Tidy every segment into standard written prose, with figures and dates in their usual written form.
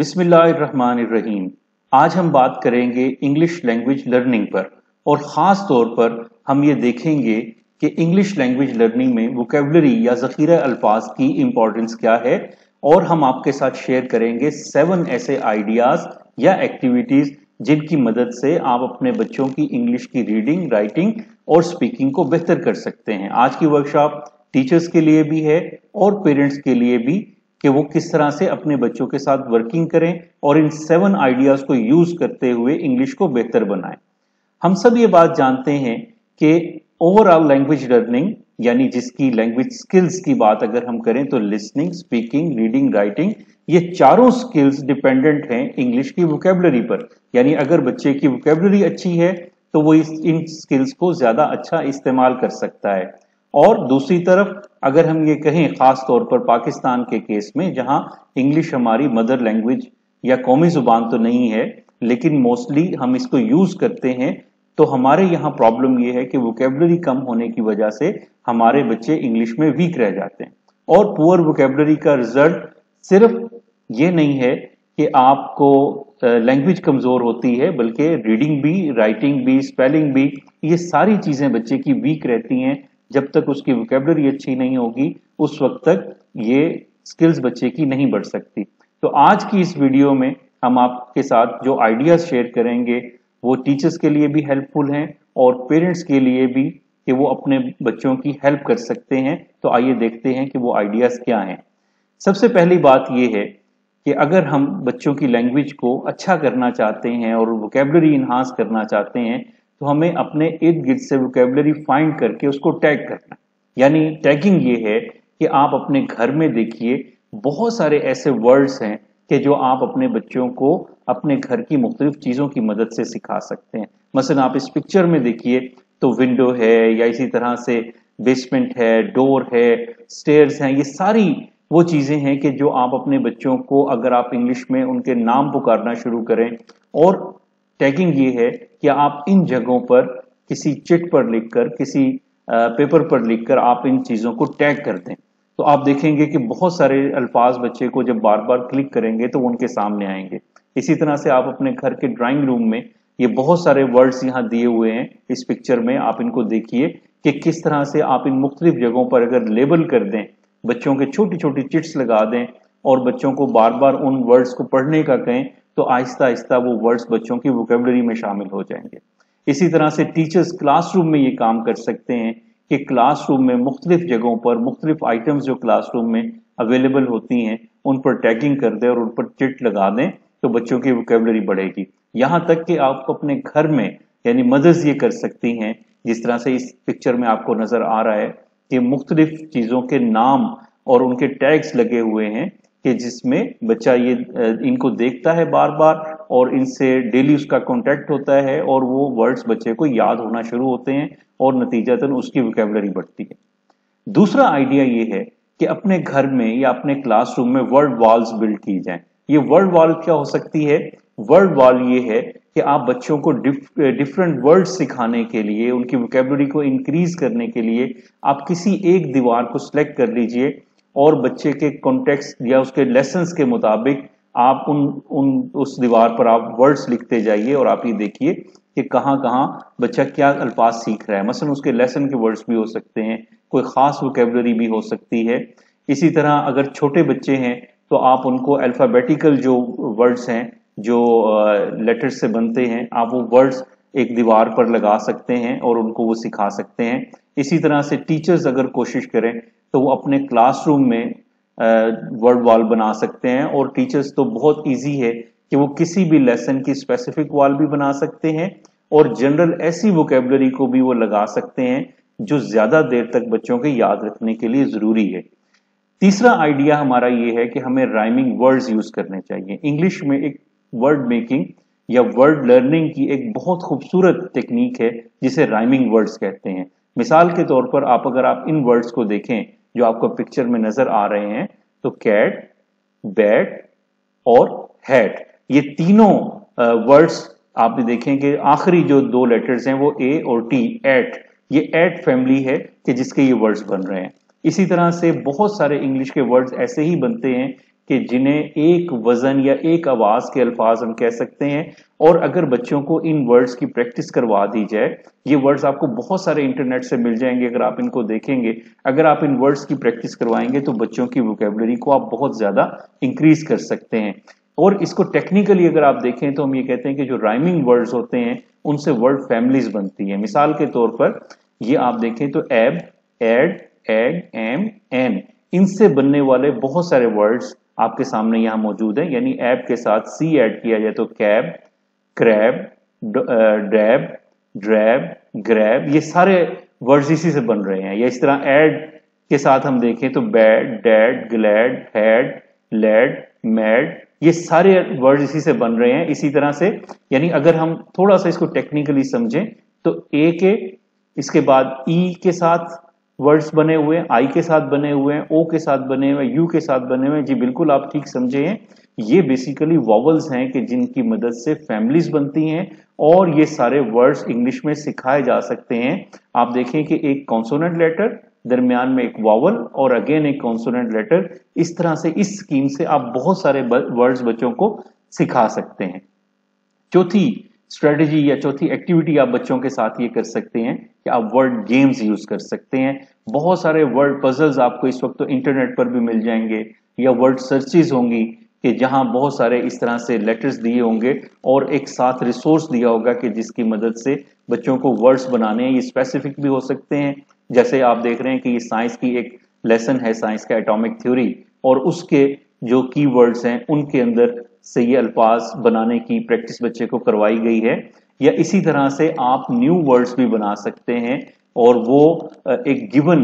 बिस्मिल्लाहिर्रहमानिर्रहीम। आज हम बात करेंगे इंग्लिश लैंग्वेज लर्निंग पर और ख़ास तौर पर हम ये देखेंगे कि इंग्लिश लैंग्वेज लर्निंग में वोकेबलरी या ज़ख़ीरा अल्फाज की इम्पोर्टेंस क्या है। और हम आपके साथ शेयर करेंगे 7 ऐसे आइडियाज़ या एक्टिविटीज़ जिनकी मदद से आप अपने बच्चों की इंग्लिश की रीडिंग, राइटिंग और स्पीकिंग को बेहतर कर सकते हैं। आज की वर्कशॉप टीचर्स के लिए भी है और पेरेंट्स के लिए भी कि वो किस तरह से अपने बच्चों के साथ वर्किंग करें और इन 7 आइडियाज को यूज करते हुए इंग्लिश को बेहतर बनाएं। हम सब ये बात जानते हैं कि ओवरऑल लैंग्वेज लर्निंग यानी जिसकी लैंग्वेज स्किल्स की बात अगर हम करें तो लिसनिंग, स्पीकिंग, रीडिंग, राइटिंग, ये चारों स्किल्स डिपेंडेंट हैं इंग्लिश की वोकेबलरी पर। यानी अगर बच्चे की वोकेबलरी अच्छी है तो वो इन स्किल्स को ज्यादा अच्छा इस्तेमाल कर सकता है। और दूसरी तरफ अगर हम ये कहें खास तौर पर पाकिस्तान के केस में जहां इंग्लिश हमारी मदर लैंग्वेज या कौमी जुबान तो नहीं है लेकिन मोस्टली हम इसको यूज करते हैं, तो हमारे यहाँ प्रॉब्लम ये है कि वोकेबलरी कम होने की वजह से हमारे बच्चे इंग्लिश में वीक रह जाते हैं। और पुअर वोकेबलरी का रिजल्ट सिर्फ ये नहीं है कि आपको लैंग्वेज कमजोर होती है, बल्कि रीडिंग भी, राइटिंग भी, स्पेलिंग भी, ये सारी चीजें बच्चे की वीक रहती हैं। जब तक उसकी वोकेबलरी अच्छी नहीं होगी उस वक्त तक ये स्किल्स बच्चे की नहीं बढ़ सकती। तो आज की इस वीडियो में हम आपके साथ जो आइडियाज शेयर करेंगे वो टीचर्स के लिए भी हेल्पफुल हैं और पेरेंट्स के लिए भी कि वो अपने बच्चों की हेल्प कर सकते हैं। तो आइए देखते हैं कि वो आइडियाज क्या हैं। सबसे पहली बात यह है कि अगर हम बच्चों की लैंग्वेज को अच्छा करना चाहते हैं और वोकेबलरी इन्हांस करना चाहते हैं तो हमें अपने इर्द गिर्द से वोकेबलरी फाइंड करके उसको टैग करना। यानी टैगिंग ये है कि आप अपने घर में देखिए बहुत सारे ऐसे वर्ड्स हैं कि जो आप अपने बच्चों को अपने घर की मुख्तलिफ चीज़ों की मदद से सिखा सकते हैं। मसलन आप इस पिक्चर में देखिए तो विंडो है या इसी तरह से बेसमेंट है, डोर है, स्टेयर्स हैं, ये सारी वो चीज़ें हैं कि जो आप अपने बच्चों को अगर आप इंग्लिश में उनके नाम पुकारना शुरू करें। और टैगिंग ये है कि आप इन जगहों पर किसी चिट पर लिखकर, किसी पेपर पर लिखकर आप इन चीज़ों को टैग कर दें, तो आप देखेंगे कि बहुत सारे अल्फाज बच्चे को जब बार बार क्लिक करेंगे तो वो उनके सामने आएंगे। इसी तरह से आप अपने घर के ड्राइंग रूम में ये बहुत सारे वर्ड्स यहाँ दिए हुए हैं इस पिक्चर में, आप इनको देखिए कि किस तरह से आप इन मुख्तलिफ जगहों पर अगर लेबल कर दें, बच्चों के छोटी छोटी चिट्स लगा दें और बच्चों को बार बार उन वर्ड्स को पढ़ने का कहें तो आहिस्ता आहिस्ता वो वर्ड्स बच्चों की वोकेबलरी में शामिल हो जाएंगे। इसी तरह से टीचर्स क्लासरूम में ये काम कर सकते हैं कि क्लासरूम में मुख्तलिफ जगहों पर मुख्तलिफ आइटम्स जो क्लासरूम में अवेलेबल होती हैं उन पर टैगिंग कर दें और उन पर चिट लगा दें तो बच्चों की वोकेबलरी बढ़ेगी। यहाँ तक कि आप अपने घर में यानी मदर्स ये कर सकती हैं, जिस तरह से इस पिक्चर में आपको नजर आ रहा है कि मुख्तलिफ चीज़ों के नाम और उनके टैग्स लगे हुए हैं कि जिसमें बच्चा ये इनको देखता है बार बार और इनसे डेली उसका कांटेक्ट होता है और वो वर्ड्स बच्चे को याद होना शुरू होते हैं और नतीजतन उसकी वोकेबलरी बढ़ती है। दूसरा आइडिया ये है कि अपने घर में या अपने क्लासरूम में वर्ड वॉल्स बिल्ड की जाएं। ये वर्ड वॉल क्या हो सकती है? वर्ड वॉल ये है कि आप बच्चों को डिफरेंट वर्ड सिखाने के लिए, उनकी वोकेबलरी को इंक्रीज करने के लिए आप किसी एक दीवार को सिलेक्ट कर लीजिए और बच्चे के कॉन्टेक्स्ट या उसके लेसन्स के मुताबिक आप उस दीवार पर आप वर्ड्स लिखते जाइए और आप ये देखिए कि कहाँ कहाँ बच्चा क्या अल्फाज सीख रहा है। मसलन उसके लेसन के वर्ड्स भी हो सकते हैं, कोई खास वोकेबलरी भी हो सकती है। इसी तरह अगर छोटे बच्चे हैं तो आप उनको अल्फाबेटिकल जो वर्ड्स हैं, जो लेटर्स से बनते हैं, आप वो वर्ड्स एक दीवार पर लगा सकते हैं और उनको वो सिखा सकते हैं। इसी तरह से टीचर्स अगर कोशिश करें तो वो अपने क्लासरूम में वर्ड वॉल बना सकते हैं और टीचर्स तो बहुत इजी है कि वो किसी भी लेसन की स्पेसिफिक वॉल भी बना सकते हैं और जनरल ऐसी वोकेबलरी को भी वो लगा सकते हैं जो ज्यादा देर तक बच्चों के याद रखने के लिए जरूरी है। तीसरा आइडिया हमारा ये है कि हमें राइमिंग वर्ड्स यूज करने चाहिए। इंग्लिश में एक वर्ड मेकिंग या वर्ड लर्निंग की एक बहुत खूबसूरत टेक्निक है जिसे राइमिंग वर्ड्स कहते हैं। मिसाल के तौर पर अगर आप इन वर्ड्स को देखें जो आपको पिक्चर में नजर आ रहे हैं तो कैट, बैट और हैट, ये तीनों वर्ड्स आप देखें कि आखिरी जो 2 लेटर्स हैं वो ए और टी, एट, ये एट फैमिली है कि जिसके ये वर्ड्स बन रहे हैं। इसी तरह से बहुत सारे इंग्लिश के वर्ड्स ऐसे ही बनते हैं कि जिन्हें एक वजन या एक आवाज के अल्फाज हम कह सकते हैं। और अगर बच्चों को इन वर्ड्स की प्रैक्टिस करवा दी जाए, ये वर्ड्स आपको बहुत सारे इंटरनेट से मिल जाएंगे, अगर आप इनको देखेंगे, अगर आप इन वर्ड्स की प्रैक्टिस करवाएंगे तो बच्चों की वोकेबलरी को आप बहुत ज्यादा इंक्रीज कर सकते हैं। और इसको टेक्निकली अगर आप देखें तो हम ये कहते हैं कि जो राइमिंग वर्ड्स होते हैं उनसे वर्ड फैमिलीज बनती है। मिसाल के तौर पर ये आप देखें तो एब, एड, एग, एम, एन, इनसे बनने वाले बहुत सारे वर्ड्स आपके सामने यहां मौजूद हैं। यानी एब के साथ सी ऐड किया जाए तो cab, crab, drab, drab, grab, ये सारे वर्ड्स इसी से बन रहे हैं। या इस तरह एड के साथ हम देखें तो bad, dad, glad, had, lad, mad, ये सारे वर्ड्स इसी से बन रहे हैं। इसी तरह से यानी अगर हम थोड़ा सा इसको टेक्निकली समझें तो ए के इसके बाद ई के साथ वर्ड्स बने हुए हैं, आई के साथ बने हुए हैं, ओ के साथ बने हुए हैं, यू के साथ बने हुए हैं। जी बिल्कुल आप ठीक समझे हैं। ये बेसिकली वॉवल्स हैं कि जिनकी मदद से फैमिलीज बनती हैं और ये सारे वर्ड्स इंग्लिश में सिखाए जा सकते हैं। आप देखें कि एक कॉन्सोनेंट लेटर, दरमियान में एक वॉवल और अगेन एक कॉन्सोनेंट लेटर, इस तरह से इस स्कीम से आप बहुत सारे वर्ड्स बच्चों को सिखा सकते हैं। चौथी स्ट्रेटजी या चौथी एक्टिविटी आप बच्चों के साथ ये कर सकते हैं कि आप वर्ड गेम्स यूज कर सकते हैं। बहुत सारे वर्ड पजल्स आपको इस वक्त तो इंटरनेट पर भी मिल जाएंगे या वर्ड सर्चेज होंगी कि जहां बहुत सारे इस तरह से लेटर्स दिए होंगे और एक साथ रिसोर्स दिया होगा कि जिसकी मदद से बच्चों को वर्ड्स बनाने हैं। ये स्पेसिफिक भी हो सकते हैं, जैसे आप देख रहे हैं कि ये साइंस की एक लेसन है, साइंस का एटॉमिक थ्योरी, और उसके जो की वर्ड्स हैं उनके अंदर से ये अल्फाज बनाने की प्रैक्टिस बच्चे को करवाई गई है। या इसी तरह से आप न्यू वर्ड्स भी बना सकते हैं और वो एक गिवन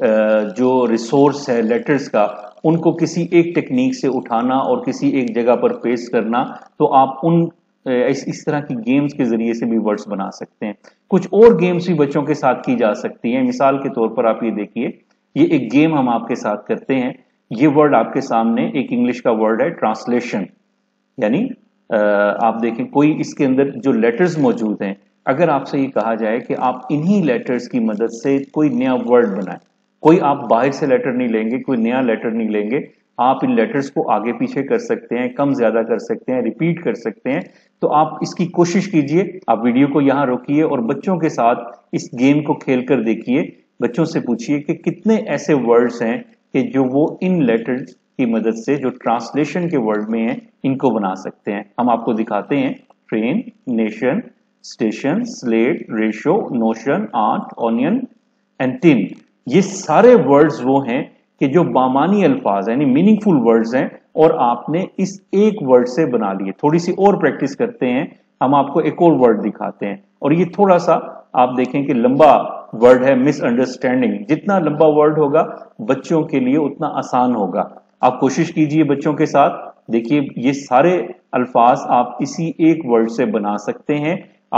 जो रिसोर्स है लेटर्स का, उनको किसी एक टेक्निक से उठाना और किसी एक जगह पर पेश करना, तो आप उन इस तरह की गेम्स के जरिए से भी वर्ड्स बना सकते हैं। कुछ और गेम्स भी बच्चों के साथ की जा सकती हैं। मिसाल के तौर पर आप ये देखिए, ये एक गेम हम आपके साथ करते हैं। ये वर्ड आपके सामने एक इंग्लिश का वर्ड है ट्रांसलेशन, यानी आप देखें कोई इसके अंदर जो लेटर्स मौजूद हैं, अगर आपसे ये कहा जाए कि आप इन्हीं लेटर्स की मदद से कोई नया वर्ड बनाएं, कोई आप बाहर से लेटर नहीं लेंगे, कोई नया लेटर नहीं लेंगे, आप इन लेटर्स को आगे पीछे कर सकते हैं, कम ज्यादा कर सकते हैं, रिपीट कर सकते हैं। तो आप इसकी कोशिश कीजिए, आप वीडियो को यहां रोकिए और बच्चों के साथ इस गेम को खेल कर देखिए। बच्चों से पूछिए कि कितने ऐसे वर्ड्स हैं कि जो वो इन लेटर्स की मदद से जो ट्रांसलेशन के वर्ड में है इनको बना सकते हैं। हम आपको दिखाते हैं, train, nation, station, slate, ratio, notion, art, onion and tin, ये सारे वर्ड्स वो हैं कि जो बामानी अल्फाज यानी मीनिंगफुल वर्ड्स हैं और आपने इस एक वर्ड से बना लिए। थोड़ी सी और प्रैक्टिस करते हैं, हम आपको एक और वर्ड दिखाते हैं और ये थोड़ा सा आप देखें कि लंबा वर्ड है, मिसअंडरस्टैंडिंग। जितना लंबा वर्ड होगा बच्चों के लिए उतना आसान होगा। आप कोशिश कीजिए बच्चों के साथ, देखिए ये सारे अल्फाज आप इसी एक वर्ड से बना सकते हैं।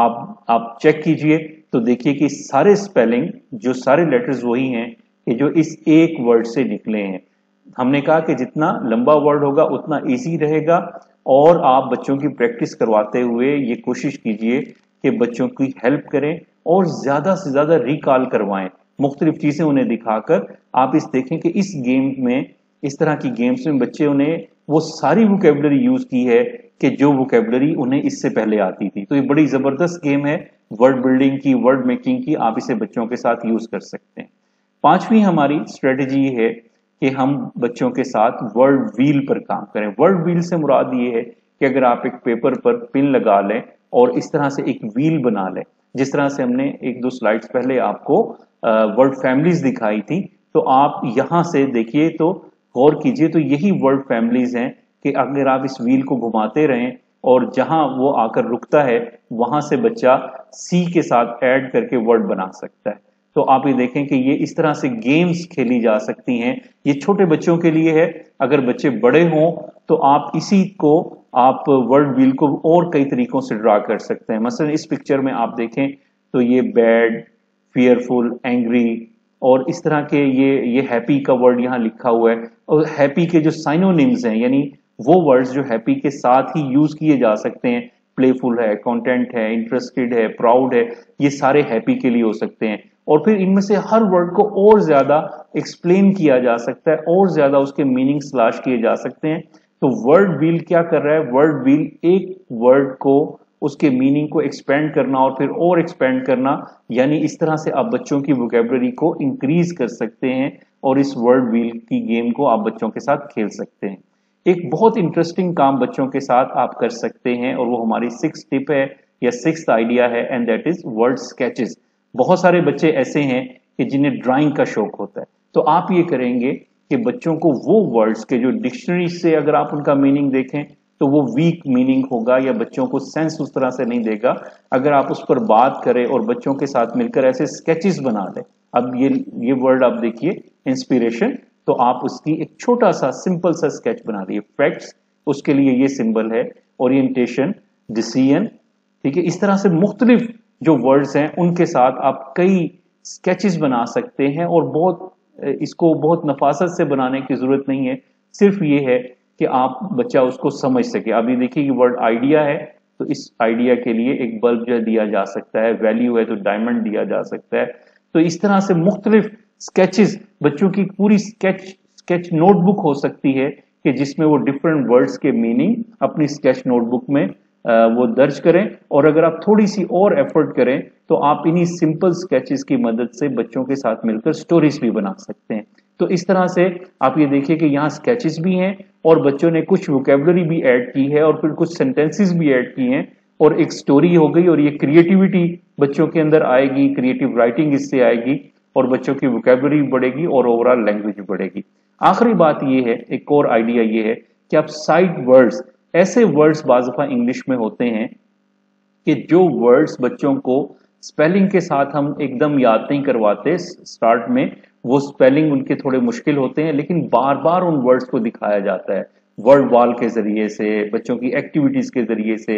आप चेक कीजिए तो देखिए कि सारे स्पेलिंग, जो सारे लेटर्स वही हैं कि जो इस एक वर्ड से निकले हैं। हमने कहा कि जितना लंबा वर्ड होगा उतना इजी रहेगा और आप बच्चों की प्रैक्टिस करवाते हुए ये कोशिश कीजिए कि बच्चों की हेल्प करें और ज्यादा से ज्यादा रिकॉल करवाएं, मुख्तलिफ चीजें उन्हें दिखाकर। आप इस देखें कि इस गेम में, इस तरह की गेम्स में बच्चे ने वो सारी वोकेबलरी यूज की है कि जो वोकेबलरी उन्हें इससे पहले आती थी। तो ये बड़ी जबरदस्त गेम है वर्ड बिल्डिंग की, वर्ड मेकिंग की। आप इसे बच्चों के साथ यूज कर सकते हैं। पांचवी हमारी स्ट्रेटेजी है कि हम बच्चों के साथ वर्ड व्हील पर काम करें। वर्ड व्हील से मुराद ये है कि अगर आप एक पेपर पर पिन लगा लें और इस तरह से एक व्हील बना लें, जिस तरह से हमने एक दो स्लाइड्स पहले आपको वर्ड फैमिलीज दिखाई थी, तो आप यहां से देखिए तो गौर कीजिए तो यही वर्ड फैमिलीज हैं कि अगर आप इस व्हील को घुमाते रहें और जहां वो आकर रुकता है वहां से बच्चा सी के साथ ऐड करके वर्ड बना सकता है। तो आप ये देखें कि ये इस तरह से गेम्स खेली जा सकती हैं। ये छोटे बच्चों के लिए है, अगर बच्चे बड़े हों तो आप इसी को आप वर्ड व्हील को और कई तरीकों से ड्रा कर सकते हैं। मसलन इस पिक्चर में आप देखें तो ये बैड, फियरफुल, एंग्री और इस तरह के ये हैप्पी का वर्ड यहाँ लिखा हुआ है। और हैप्पी के जो साइनोनिम्स हैं, यानी वो वर्ड्स जो हैप्पी के साथ ही यूज किए जा सकते हैं, प्लेफुल है, कॉन्टेंट है, इंटरेस्टेड है, प्राउड है, ये सारे हैप्पी के लिए हो सकते हैं। और फिर इनमें से हर वर्ड को और ज्यादा एक्सप्लेन किया जा सकता है, और ज्यादा उसके मीनिंग तलाश किए जा सकते हैं। तो वर्ड व्हील क्या कर रहा है, वर्ड व्हील एक वर्ड को, उसके मीनिंग को एक्सपेंड करना और फिर और एक्सपेंड करना, यानी इस तरह से आप बच्चों की वोकैबुलरी को इंक्रीज कर सकते हैं और इस वर्ड व्हील की गेम को आप बच्चों के साथ खेल सकते हैं। एक बहुत इंटरेस्टिंग काम बच्चों के साथ आप कर सकते हैं और वो हमारी 6th टिप है या 6th आइडिया है, and that is word sketches. बहुत सारे बच्चे ऐसे हैं कि जिन्हें ड्राइंग का शौक होता है, तो आप ये करेंगे कि बच्चों को वो वर्ड्स के जो डिक्शनरी से अगर आप उनका मीनिंग देखें तो वो वीक मीनिंग होगा या बच्चों को सेंस उस तरह से नहीं देगा। अगर आप उस पर बात करें और बच्चों के साथ मिलकर ऐसे स्केचेस बना दें, अब ये वर्ड आप देखिए इंस्पिरेशन, तो आप उसकी एक छोटा सा सिंपल सा स्केच बना दिए। फैक्ट्स, उसके लिए ये सिंबल है। ओरिएंटेशन, डिसीजन, ठीक है। इस तरह से मुख्तलिफ जो वर्ड्स हैं उनके साथ आप कई स्केचेस बना सकते हैं और इसको बहुत नफासत से बनाने की जरूरत नहीं है, सिर्फ ये है कि आप बच्चा उसको समझ सके। अभी देखिए कि वर्ड आइडिया है, तो इस आइडिया के लिए एक बल्ब जो दिया जा सकता है, वैल्यू है तो डायमंड दिया जा सकता है। तो इस तरह से मुख्तलिफ स्केचेस, बच्चों की पूरी स्केच नोटबुक हो सकती है कि जिसमें वो डिफरेंट वर्ड्स के मीनिंग अपनी स्केच नोटबुक में वो दर्ज करें। और अगर आप थोड़ी सी और एफर्ट करें तो आप इन्हीं सिंपल स्केचेस की मदद से बच्चों के साथ मिलकर स्टोरीज भी बना सकते हैं। तो इस तरह से आप ये देखिए कि यहाँ स्केचेस भी हैं और बच्चों ने कुछ वोकैबुलरी भी ऐड की है और फिर कुछ सेंटेंसेस भी ऐड की हैं और एक स्टोरी हो गई, और ये क्रिएटिविटी बच्चों के अंदर आएगी, क्रिएटिव राइटिंग इससे आएगी और बच्चों की वोकैबुलरी बढ़ेगी और ओवरऑल लैंग्वेज बढ़ेगी। आखिरी बात ये है, एक और आइडिया ये है कि आप साइड वर्ड्स, ऐसे वर्ड्स बाज़ दफा इंग्लिश में होते हैं कि जो वर्ड्स बच्चों को स्पेलिंग के साथ हम एकदम याद नहीं करवाते स्टार्ट में, वो स्पेलिंग उनके थोड़े मुश्किल होते हैं, लेकिन बार बार उन वर्ड्स को दिखाया जाता है वर्ड वॉल के जरिए से, बच्चों की एक्टिविटीज के जरिए से,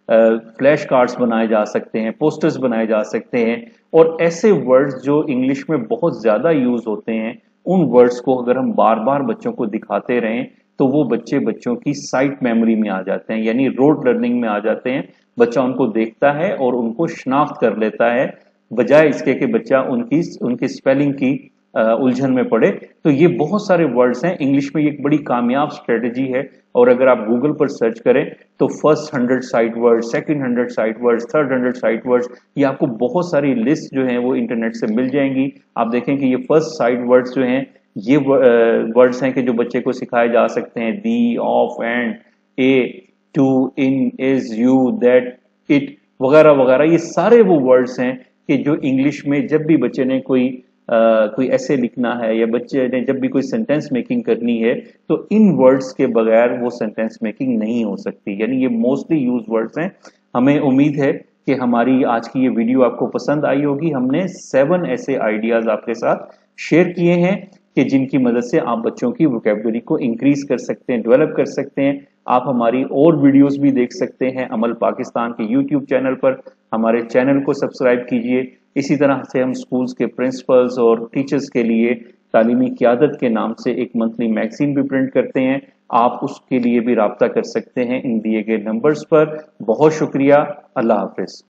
फ्लैश कार्ड्स बनाए जा सकते हैं, पोस्टर्स बनाए जा सकते हैं। और ऐसे वर्ड्स जो इंग्लिश में बहुत ज्यादा यूज होते हैं, उन वर्ड्स को अगर हम बार बार बच्चों को दिखाते रहें तो वो बच्चों की साइट मेमोरी में आ जाते हैं, यानी रोड लर्निंग में आ जाते हैं। बच्चा उनको देखता है और उनको शनाख्त कर लेता है, बजाय इसके कि बच्चा उनकी स्पेलिंग की उलझन में पड़े। तो ये बहुत सारे वर्ड्स हैं इंग्लिश में, ये एक बड़ी कामयाब स्ट्रेटजी है। और अगर आप गूगल पर सर्च करें तो first 100 sight words, second 100 sight words, third 100 sight words, ये आपको बहुत सारी लिस्ट जो है वो इंटरनेट से मिल जाएंगी। आप देखें कि ये फर्स्ट साइट वर्ड्स जो हैं ये वर्ड्स हैं कि जो बच्चे को सिखाए जा सकते हैं, the, of, and, a, to, in, is, you, that, it वगैरह वगैरह। ये सारे वो वर्ड्स हैं कि जो इंग्लिश में जब भी बच्चे ने कोई ऐसे लिखना है या बच्चे ने जब भी कोई सेंटेंस मेकिंग करनी है तो इन वर्ड्स के बगैर वो सेंटेंस मेकिंग नहीं हो सकती, यानी ये मोस्टली यूज वर्ड्स हैं। हमें उम्मीद है कि हमारी आज की ये वीडियो आपको पसंद आई होगी। हमने 7 ऐसे आइडियाज आपके साथ शेयर किए हैं कि जिनकी मदद से आप बच्चों की वोकैबुलरी को इंक्रीज कर सकते हैं, डेवलप कर सकते हैं। आप हमारी और वीडियोस भी देख सकते हैं अमल पाकिस्तान के यूट्यूब चैनल पर। हमारे चैनल को सब्सक्राइब कीजिए। इसी तरह से हम स्कूल्स के प्रिंसिपल्स और टीचर्स के लिए तालीमी क़यादत के नाम से एक मंथली मैगजीन भी प्रिंट करते हैं, आप उसके लिए भी राब्ता कर सकते हैं इन दिए गए नंबर्स पर। बहुत शुक्रिया, अल्लाह हाफिज।